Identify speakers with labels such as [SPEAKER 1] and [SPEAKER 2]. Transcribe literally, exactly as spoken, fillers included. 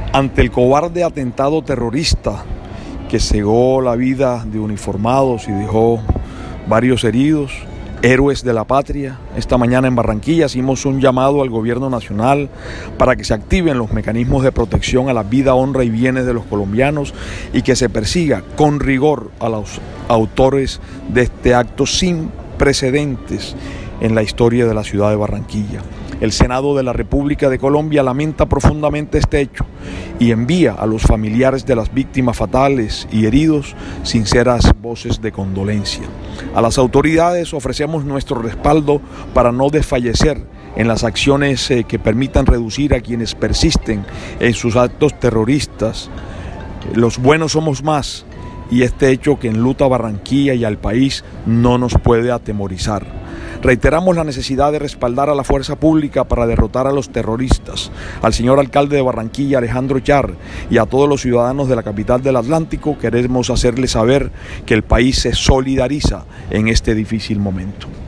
[SPEAKER 1] Ante el cobarde atentado terrorista que cegó la vida de uniformados y dejó varios heridos, héroes de la patria, esta mañana en Barranquilla hicimos un llamado al gobierno nacional para que se activen los mecanismos de protección a la vida, honra y bienes de los colombianos y que se persiga con rigor a los autores de este acto sin precedentes en la historia de la ciudad de Barranquilla. El Senado de la República de Colombia lamenta profundamente este hecho y envía a los familiares de las víctimas fatales y heridos sinceras voces de condolencia. A las autoridades ofrecemos nuestro respaldo para no desfallecer en las acciones eh, que permitan reducir a quienes persisten en sus actos terroristas. Los buenos somos más y este hecho que enluta a Barranquilla y al país no nos puede atemorizar. Reiteramos la necesidad de respaldar a la fuerza pública para derrotar a los terroristas, al señor alcalde de Barranquilla, Alejandro Char, y a todos los ciudadanos de la capital del Atlántico. Queremos hacerles saber que el país se solidariza en este difícil momento.